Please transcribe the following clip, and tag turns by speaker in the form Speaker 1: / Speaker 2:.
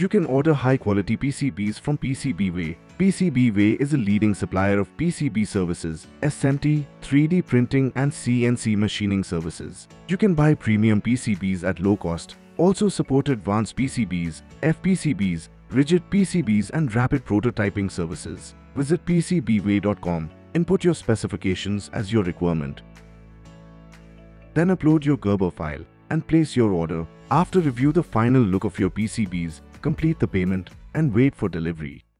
Speaker 1: You can order high-quality PCBs from PCBway. PCBway is a leading supplier of PCB services, SMT, 3D printing and CNC machining services. You can buy premium PCBs at low cost. Also support advanced PCBs, FPCBs, rigid PCBs and rapid prototyping services. Visit pcbway.com. Input your specifications as your requirement. Then upload your Gerber file and place your order. After review the final look of your PCBs, complete the payment and wait for delivery.